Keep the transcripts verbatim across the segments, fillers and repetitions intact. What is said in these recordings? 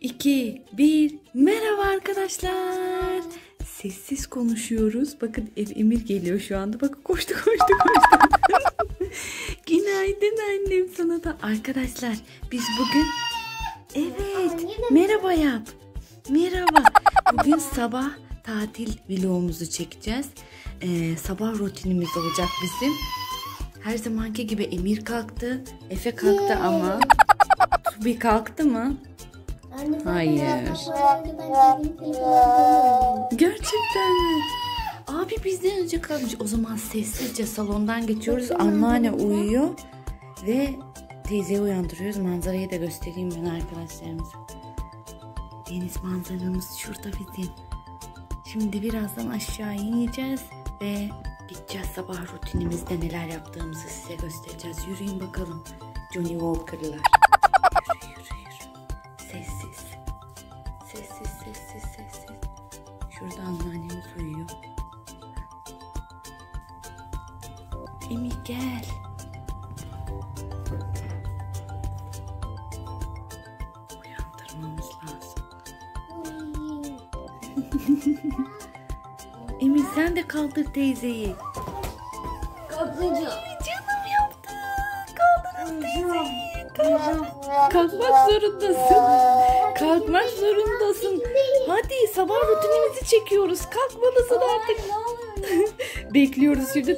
iki, bir. Merhaba arkadaşlar. Sessiz konuşuyoruz. Bakın Emir geliyor şu anda. Bakın koştu koştu koştu. Günaydın annem sana da. Arkadaşlar biz bugün... Evet. Merhaba yap. Merhaba. Bugün sabah tatil vlogumuzu çekeceğiz. Ee, sabah rutinimiz olacak bizim. Her zamanki gibi Emir kalktı. Efe kalktı ama... Tubi kalktı mı? Hayır. Gerçekten mi? Abi bizden önce kalkmış. O zaman sessizce salondan geçiyoruz. Anneanne uyuyor. Ve teyzeyi uyandırıyoruz. Manzarayı da göstereyim ben arkadaşlarımıza. Deniz manzaramız şurada bizim. Şimdi birazdan aşağı ineceğiz. Ve gideceğiz, sabah rutinimizde neler yaptığımızı size göstereceğiz. Yürüyün bakalım. Johnny Walker'lar. Yürü yürü yürü. Sessiz. Sessiz sessiz sessiz. Şurada anneannemiz uyuyor. Emir gel. Uyandırmamız lazım. Emir sen de kaldır teyzeyi. Kalkmayacağım. Canım yaptı. Kaldırın teyzeyi. Kalk. Kalkmak zorundasın. Kalkmak zorundasın. Hadi sabah rutinimizi çekiyoruz. Kalkmalısın artık. Bekliyoruz şimdi.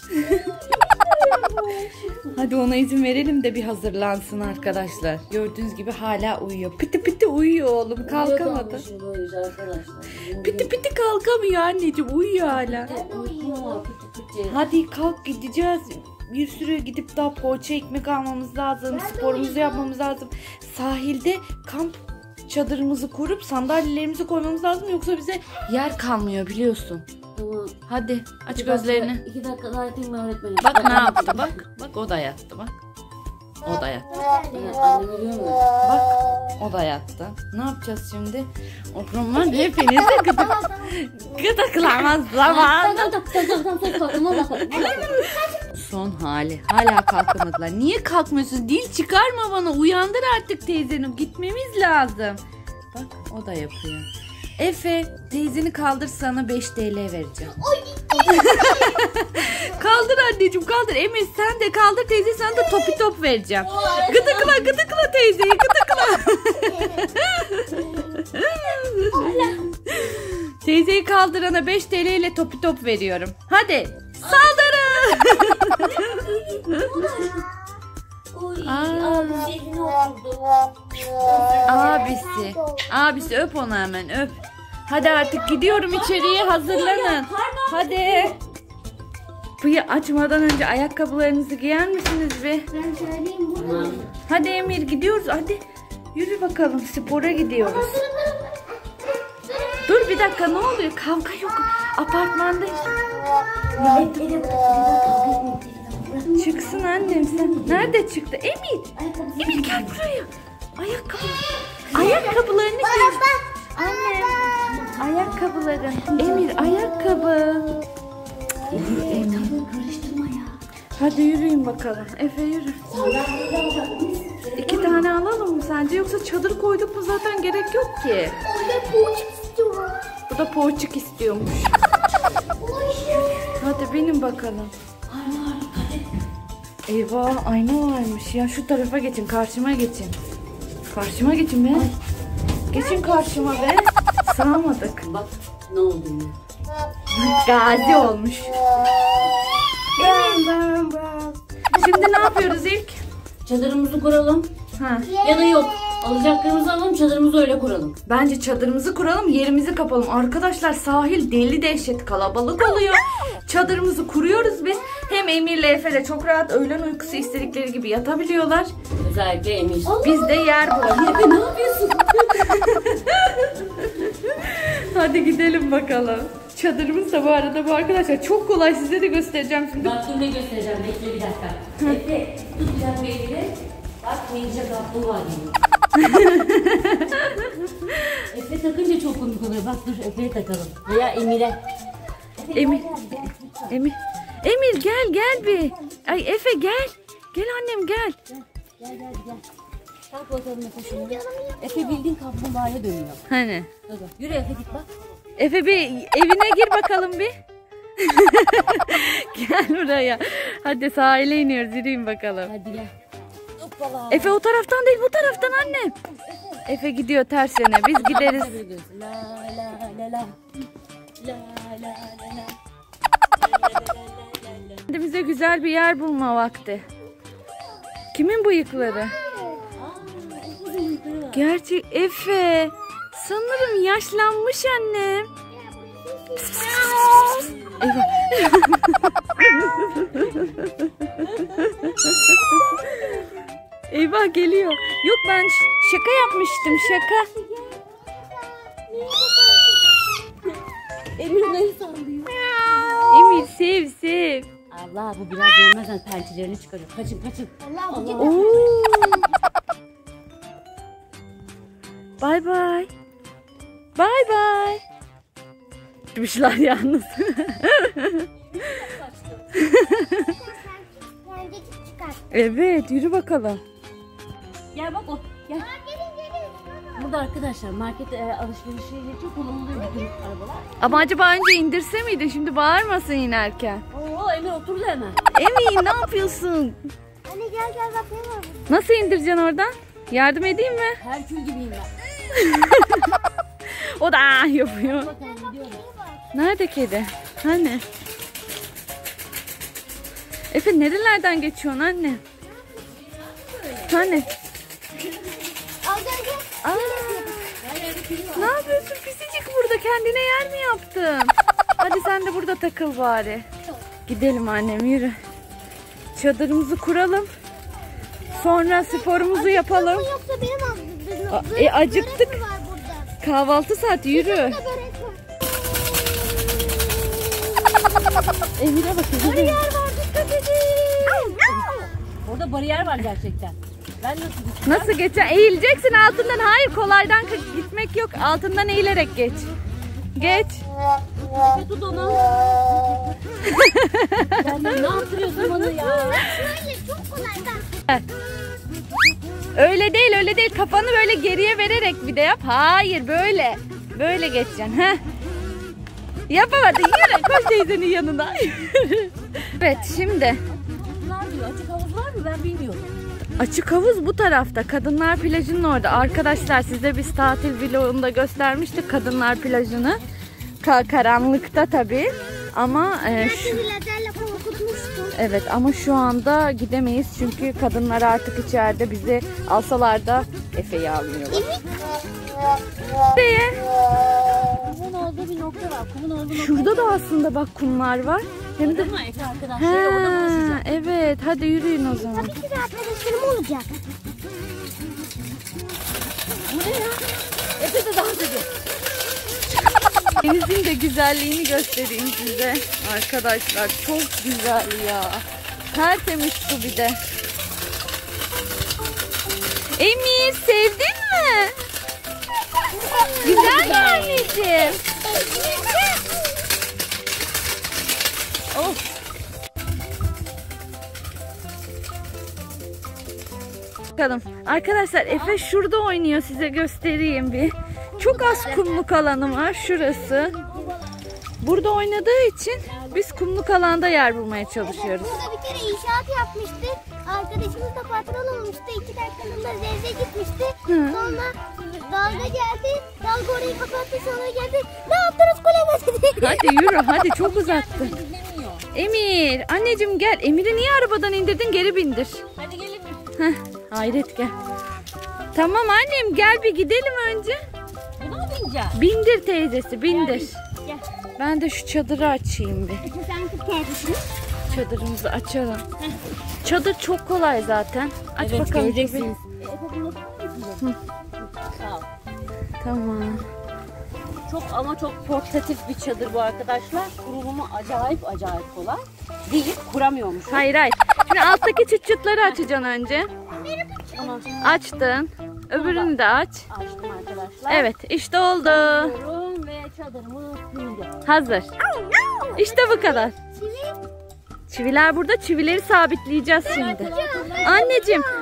Hadi ona izin verelim de bir hazırlansın arkadaşlar. Gördüğünüz gibi hala uyuyor. Piti piti uyuyor oğlum. Kalkamadı. Piti piti kalkamıyor anneciğim. Uyuyor hala. Hadi kalk, gideceğiz. Bir sürü gidip daha poğaça ekmek almamız lazım. Sporumuzu yapmamız lazım. Sahilde kamp çadırımızı kurup sandalyelerimizi koymamız lazım. Yoksa bize yer kalmıyor biliyorsun. Tamam. Hadi aç İki gözlerini. Dakika, iki dakika daha yatayım ben öğretmenim. Bak ne yaptı bak. Bak o da yattı bak. O da yattı. Evet, annem biliyor mu? Bak o da yattı. Ne yapacağız şimdi? O zaman hepinizi gıdık gıdıklamaz zamanı. Tamam tamam tamam tamam. Son hali. Hala kalkamadılar. Niye kalkmıyorsunuz? Dil çıkarma bana. Uyandır artık teyzeni. Gitmemiz lazım. Bak o da yapıyor. Efe teyzeni kaldır, sana beş TL vereceğim. Kaldır anneciğim kaldır. Emir sen de kaldır, teyze sana da topi top vereceğim. Gıdıkla gıdıkla teyzeyi gıdıkla. Teyzeyi kaldırana beş TL ile topi top veriyorum. Hadi saldırın. Abisi. Abisi öp onu hemen öp. Hadi artık gidiyorum içeriye, hazırlanın. Hadi. Kapıyı açmadan önce ayakkabılarınızı giyer misiniz be? Ben söyleyeyim bunu. Hadi Emir gidiyoruz hadi. Yürü bakalım, spora gidiyoruz. Dur bir dakika, ne oluyor? Kavga yok. Apartmandayız. Çıksın annem sen. Nerede çıktı? Emir. Emir gel buraya. Ayakkabı. Ayakkabılarını giy. Annem. Ayakkabıları. Emir ayakkabı. Emir. Karıştırma ya. Hadi yürüyün bakalım. Efe yürü. İki tane alalım mı sence? Yoksa çadır koyduk mu zaten gerek yok ki. Orada poğaça istiyorum. Bu da poğaçık istiyormuş. Hadi benim bakalım. Eyvah ayna varmış ya, şu tarafa geçin, karşıma geçin. Karşıma geçin be. Geçin karşıma be. Sığamadık. Bak ne oldu yine? Gazi olmuş. Şimdi ne yapıyoruz ilk? Çadırımızı kuralım. Ha. Ya da yok. Alacaklarımızı alalım, çadırımızı öyle kuralım. Bence çadırımızı kuralım, yerimizi kapalım. Arkadaşlar sahil deli dehşet kalabalık oluyor. Çadırımızı kuruyoruz biz. Hem Emir'le Efe'yle çok rahat öğlen uykusu istedikleri gibi yatabiliyorlar. Özellikle Emir. Biz de yer bulalım. Efe ne yapıyorsun? Hadi gidelim bakalım. Çadırımız da bu arada bu arkadaşlar çok kolay, size de göstereceğim şimdi. Bak dur ne göstereceğim, bekle bir dakika. Efe tutacağım bir elini. Bak ninja kaplumbağa gibi. Efe takınca çok komik oluyor. Bak dur Efe'ye takalım. Veya Emir'e. Emir. Emir. Emir gel gel bir. Ay Efe gel. Gel annem gel. Gel gel gel. Kalk bakalım Efe şimdi. Efe bildiğin kaplumbağaya dönüyor. Hani? Dur, dur. Yürü Efe git bak. Efe bir evine gir bakalım bir. Gel buraya. Hadi sahile iniyoruz. Yürüyün bakalım. Hadi gel. Hoppala. Efe o taraftan değil bu taraftan annem. Efe gidiyor ters yöne. Biz gideriz. La la la la. La la la la. Kendimize güzel bir yer bulma vakti. Kimin bıyıkları? Gerçi Efe. Sanırım yaşlanmış annem. Eyvah. Eyvah geliyor. Yok ben şaka yapmıştım şaka. Emir neyi sallıyor? Emir sev sev. Allah bu biraz görmezsen pençelerini çıkarıyor. Kaçın kaçın. Allah bu Oo. Bye bye. Bye bye. Düşmüşler yalnız. Bence çıkar. Evet yürü bakalım. Gel bak o. Gel. Gelin gelin. Burada arkadaşlar market e, alışverişi için kullanılıyor bu tür arabalar. Ama acaba önce indirse miydi? Şimdi bağırmasın inerken. Oo Emir oturdu hemen. Emin ne yapıyorsun? Anne gel gel bak ne var. Nasıl indireceksin oradan? Yardım edeyim mi? Herkül gibiyim ben. O da ah yapıyor. Bakalım gidiyorum. Nerede kedi? Hani? Efe nerelerden geçiyorsun anne? Hani? Al gel gel. Aa, ne yapıyorsun pisicik burada? Kendine yer mi yaptın? Hadi sen de burada takıl bari. Gidelim annem yürü. Çadırımızı kuralım. Sonra sporumuzu yapalım. Yoksa benim A- ağzımda. e, acıktık. Börek mi var burada? Kahvaltı saati yürü. Burada börek var. Emir'e bakın. Bariyer var dikkat edin. Orada bariyer var gerçekten. Ben nasıl gideceğim? Nasıl geçeceksin? Eğileceksin altından. Hayır kolaydan k- gitmek yok. Altından eğilerek geç. Geç. Efe tut onu. Sen ne yaptırıyorsun bana ya? Şöyle çok kolay bak. Öyle değil öyle değil. Kafanı böyle geriye vererek bir de yap. Hayır böyle. Böyle geçeceksin. Heh. Yapamadın. Yürü. Koş teyzenin yanına. Evet şimdi. Var diyor. Açık havuz var mı? Ben bilmiyorum. Açık havuz bu tarafta. Kadınlar plajının orada. Arkadaşlar size biz tatil vlogunda göstermiştik Kadınlar plajını. Ka- karanlıkta tabii. Ama e, şu, Lazerle korkutmuştum. evet ama şu anda gidemeyiz. Çünkü kadınlar artık içeride bizi alsalar da Efe'yi almıyorlar. Nereye? Kumun olduğu bir nokta var. Kumun olduğu nokta. Şurada da aslında bak kumlar var. Hem de Ama Efe arkadaşlar orada ha, buluşacak. evet hadi yürüyün o zaman. Tabii ki de arkadaşlarım olacak. Bu ne ya? Efe de dans ediyor. Denizin de güzelliğini göstereyim size. Arkadaşlar çok güzel ya. Tertemiz su bir de. Emir sevdin mi? Güzel mi anneciğim? Of. Bakalım. Arkadaşlar Efe şurada oynuyor, size göstereyim bir. Çok az kumluk alanı var şurası. Burada oynadığı için biz kumluk alanda yer bulmaya çalışıyoruz. Burada bir kere inşaat yapmıştık. Arkadaşımız da patron olmuştu. İki dakikalığında zevze gitmişti. Hı. Sonra dalga geldi. Dalga orayı kapattı. Sonra geldi. Ne yaptınız kuleme dedi. Hadi yürü hadi, çok uzattın. Dinlemiyor. Emir anneciğim gel. Emir'i niye arabadan indirdin, geri bindir. Hadi gelin. Heh, hayret gel. Tamam annem gel bir gidelim önce. Buna mı bineceğim? Bindir teyzesi bindir. Gel. Ben de şu çadırı açayım bir. Sen tut kendisini. Çadırımızı açalım. Çadır çok kolay zaten. Aç Evet, bakalım. göreceksiniz. bir. Efe bunu nasıl yapıyor? Sağ ol. Tamam. Çok ama çok portatif bir çadır bu arkadaşlar. Kurulumu acayip acayip kolay. Değil, kuramıyormuş. Hayır hayır. Şimdi alttaki çıt çıtları açacaksın önce. Tamam. Açtın. Öbürünü de aç. Açtım arkadaşlar. Evet işte oldu. Açıyorum ve çadırımı kurdu. Hazır. İşte bu kadar. Çivi. Çiviler burada. Çivileri sabitleyeceğiz şimdi. Anneciğim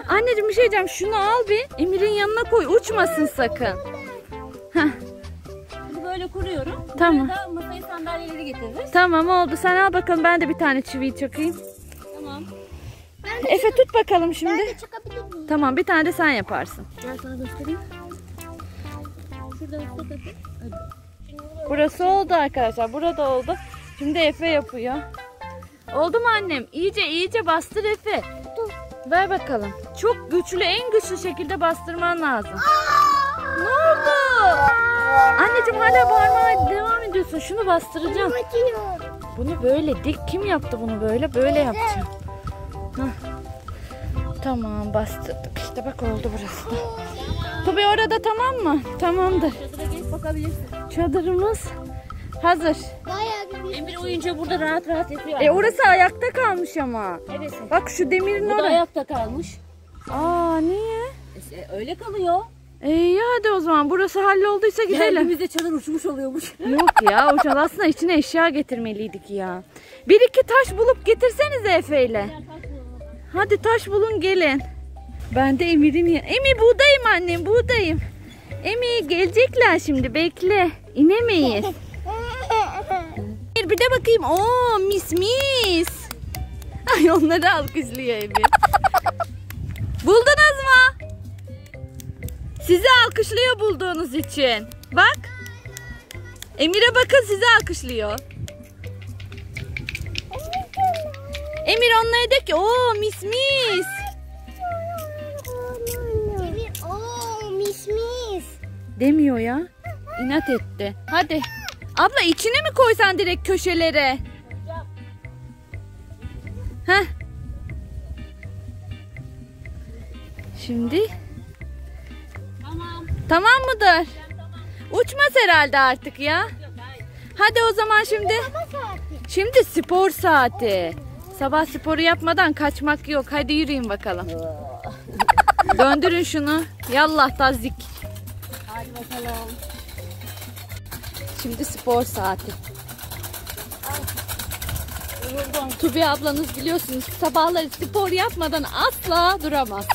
Anneciğim bir şey diyeceğim. Şunu al bir. Emir'in yanına koy. Uçmasın sakın. Heh. Bunu böyle kuruyorum. Tamam. Buraya da masayı sandalyeleri getiririz. Tamam oldu. Sen al bakalım. Ben de bir tane çiviyi çakayım. Tamam. Efe tut bakalım şimdi. Ben de çıkabilir miyim? Tamam bir tane de sen yaparsın. Gel sana göstereyim. Şurada ıslak atayım. Burası oldu arkadaşlar. Burada oldu. Şimdi Efe yapıyor. Oldu mu annem? İyice iyice bastır Efe. Ver bakalım. Çok güçlü, en güçlü şekilde bastırman lazım. Ne oldu? Anneciğim hala bağırmaya devam ediyorsun. Şunu bastıracağım. Acıyor. Bunu böyle dik. Kim yaptı bunu böyle? Böyle yapacağım. Hah. Tamam bastırdık. İşte bak oldu burası da. Tabii orada tamam mı? Tamamdır. Çadıra gelip bakabilirsin. Çadırımız hazır. Bayağı bir Emir oyunca burada rahat rahat yatıyor. E orası ayakta kalmış ama. Evet. Bak şu demirin Bu da orada. ayakta kalmış. Aa niye? E, öyle kalıyor. E iyi hadi o zaman. Burası hallolduysa gidelim. Geldiğimizde çadır uçmuş oluyormuş. Yok ya uçan aslında içine eşya getirmeliydik ya. Bir iki taş bulup getirsenize Efe'yle. Hadi taş bulun gelin. Ben de Emir'in ya. Emir buğdayım annem buğdayım. Emir gelecekler şimdi bekle. İnemeyiz. Emir bir de bakayım. Oo mis mis. Ay onları alkışlıyor Emir. Buldunuz mu? Sizi alkışlıyor bulduğunuz için. Bak. Emir'e bakın sizi alkışlıyor. Emir onlara de ki ooo mis mis. Emir, ooo mis mis. Demiyor ya. İnat etti. Hadi. Abla içine mi koysan direkt köşelere? Heh. Şimdi. Tamam. Tamam mıdır? Uçmaz herhalde artık ya. Hadi o zaman şimdi. Şimdi spor saati. Sabah sporu yapmadan kaçmak yok. Hadi yürüyün bakalım. Döndürün şunu. Yallah tazik. Hadi bakalım. Şimdi spor saati. Tubi ablanız biliyorsunuz sabahları spor yapmadan asla duramaz.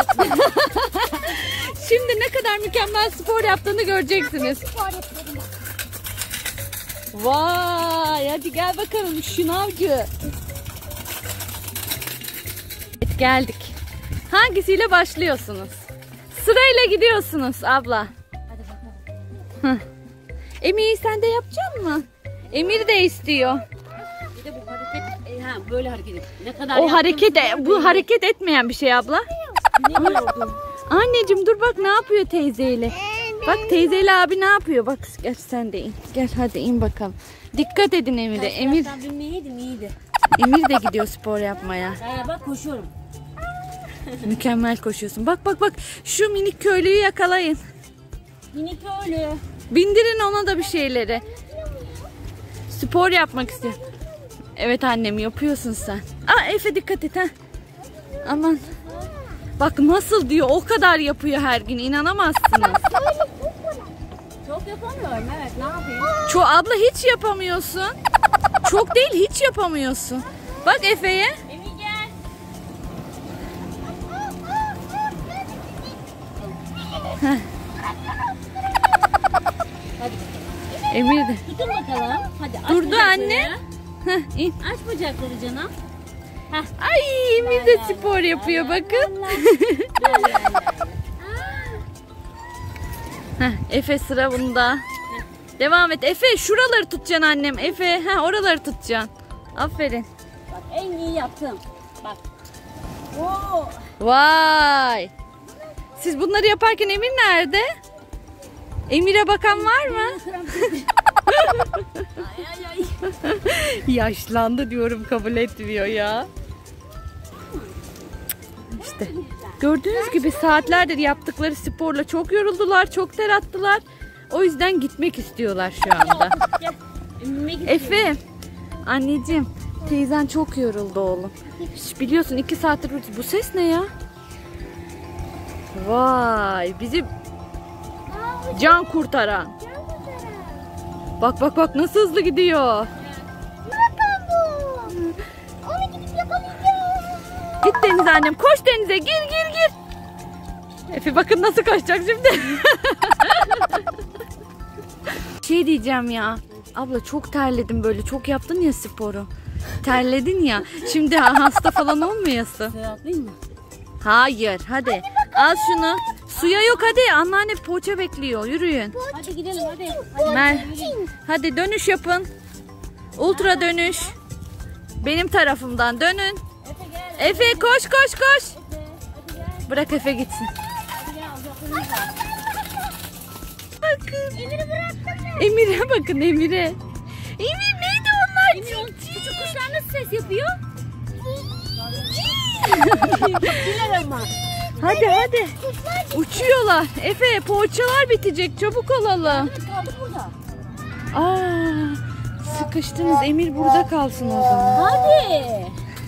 Şimdi ne kadar mükemmel spor yaptığını göreceksiniz. Vay hadi gel bakalım şınavcı. Evet, geldik. Hangisiyle başlıyorsunuz? Sırayla gidiyorsunuz abla. Hadi bakalım. Emir sen de yapacak mısın? Emir de istiyor. Bir de bu hareket, e, ha, böyle hareket et. Ne kadar O hareket yaptığımızı bu böyle. hareket etmeyen bir şey abla. Ne gördüm? Anneciğim dur bak ne yapıyor teyzeyle. Bak teyzeyle abi ne yapıyor? Bak gel sen de in. Gel hadi in bakalım. Dikkat edin Emir'e. Emir Ben bilmeyeydim iyiydi. Emir de gidiyor spor yapmaya. Ya bak koşuyorum. Mükemmel koşuyorsun. Bak bak bak şu minik köylüyü yakalayın. Minik köylü. Bindirin ona da bir şeyleri. Spor yapmak istiyor. Evet annem yapıyorsun sen. Aa Efe dikkat et ha. Aman. Bak nasıl diyor o kadar yapıyor her gün inanamazsınız. Çok yapamıyorum evet ne yapayım? Ço abla hiç yapamıyorsun. Çok değil hiç yapamıyorsun. Bak Efe'ye. Emir gel. Heh. Hadi Emir de. tutun bakalım. Hadi aç Durdu bacakları. anne. Heh, in. Aç bacakları canım. Heh. Ay Emir de spor yapıyor bakın. Böyle. Heh, Efe sıra bunda. Devam et. Efe şuraları tutacaksın annem. Efe ha oraları tutacaksın. Aferin. Bak en iyi yaptım. Bak. Oo. Vay. Siz bunları yaparken Emir nerede? Emir'e bakan var mı? Ay ay ay. Yaşlandı diyorum kabul etmiyor ya. İşte gördüğünüz gibi saatlerdir yaptıkları sporla çok yoruldular, çok ter attılar. O yüzden gitmek istiyorlar şu anda. Gel. Emime git. Efe, anneciğim, teyzen çok yoruldu oğlum. Şş, biliyorsun iki saattir bu ses ne ya? Vay, bizi can kurtaran. Bak bak bak nasıl hızlı gidiyor. Bakın bu. Onu gidip yakalayacağım. Git denize annem, koş denize, gir gir gir. Efe bakın nasıl kaçacak şimdi. Şey diyeceğim ya. Abla çok terledim böyle. Çok yaptın ya sporu. Terledin ya. Şimdi hasta falan olmayasın. Suya atlayayım mı? Hayır hadi. Al şunu. Suya yok hadi. Anneanne poğaça bekliyor. Yürüyün. Hadi gidelim hadi. Hadi, Mer gidelim. hadi dönüş yapın. Ultra dönüş. Benim tarafımdan dönün. Efe gel. Efe koş koş koş. Efe, hadi gel. Bırak Efe gitsin. Hadi gel. Uzaklarımız var. Bakın. Emir'i bıraktım ben. Emir'e bakın Emir'e. Emir neydi onlar? Emir, o küçük kuşlar nasıl ses yapıyor? Biler ama. Hadi hadi. Uçuyorlar. Efe poğaçalar bitecek. Çabuk olalım. Evet, kaldık burada. Aa, sıkıştınız. Emir burada kalsın o zaman. Hadi.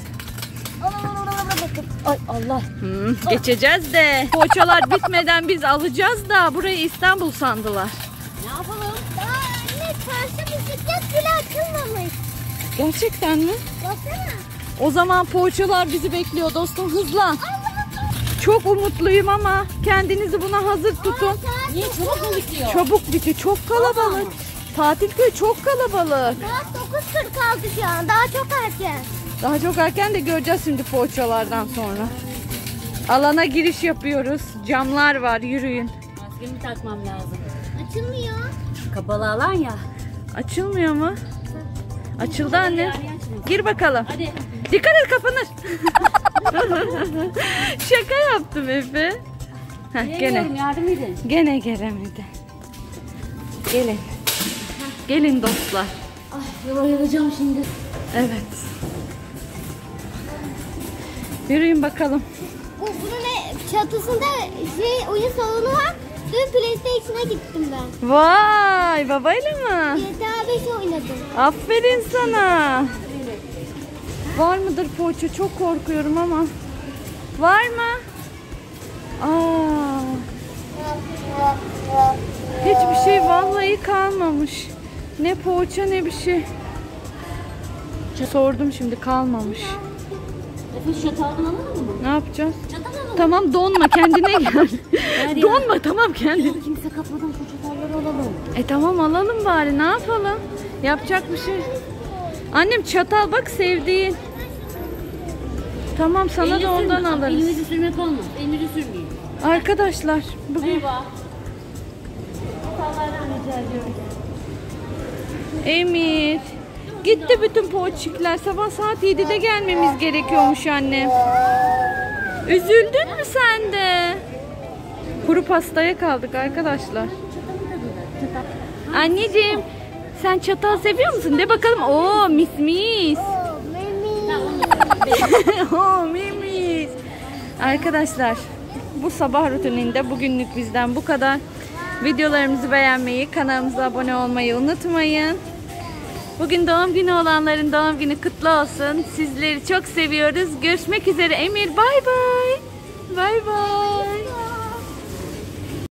Ay Allah. Hmm, geçeceğiz de. Poğaçalar bitmeden biz alacağız da burayı İstanbul sandılar. Ne yapalım? Daha anne çarşı bisiklet bile açılmamış. Gerçekten mi? Baksana. O zaman poğaçalar bizi bekliyor dostum. Hızlan. Çok umutluyum ama kendinizi buna hazır tutun. Niye çabuk mu bitiyor? Çabuk bitiyor. Çok kalabalık. Tatil köyü çok kalabalık. Saat dokuz kırk altı şu an. Daha çok erken. Daha çok erken de göreceğiz şimdi poğaçalardan sonra. Alana giriş yapıyoruz. Camlar var. Yürüyün. Maskemi takmam lazım. Açılmıyor. Kapalı alan ya. Açılmıyor mu? Açıldı anne. Gir bakalım. Hadi. Dikkat et kapanır. Şaka yaptım Efe. Heh, Geliyorum, gene. yardım edin. Gene gelemedi. Gelin. Gelin dostlar. Ay yola yılacağım şimdi. Evet. Yürüyün bakalım. Bu, bunun ne, çatısında şey oyun salonu var. Dün PlayStation'a gittim ben. Vay babayla mı? G T A beş oynadım. Aferin sana. Var mıdır poğaça? Çok korkuyorum ama. Var mı? Aa. Hiçbir şey vallahi kalmamış. Ne poğaça ne bir şey. Sordum şimdi kalmamış. Efe şu çataldan alalım mı? Ne yapacağız? Çatal alalım. Tamam donma kendine gel. ya. Donma tamam kendine. Kimse kapmadan şu çatalları alalım. E tamam alalım bari ne yapalım? Yapacak bir şey. Annem çatal bak sevdiğin. Tamam sana Elini da ondan sürme. alırız. Elinizi sürmek olmaz. Elinizi sürmeyin. Arkadaşlar bugün Merhaba. Çatallardan rica ediyorum. Emir gitti bütün poğaçikler. Sabah saat yedide gelmemiz gerekiyormuş annem. Üzüldün mü sen de? Kuru pastaya kaldık arkadaşlar. Anneciğim sen çatal seviyor musun? De bakalım. Oo mis mis. Oo, Memi. Oo mis. Arkadaşlar bu sabah rutininde bugünlük bizden bu kadar. Videolarımızı beğenmeyi, kanalımıza abone olmayı unutmayın. Bugün doğum günü olanların doğum günü kutlu olsun. Sizleri çok seviyoruz. Görüşmek üzere. Emir bay bay. Bay bay.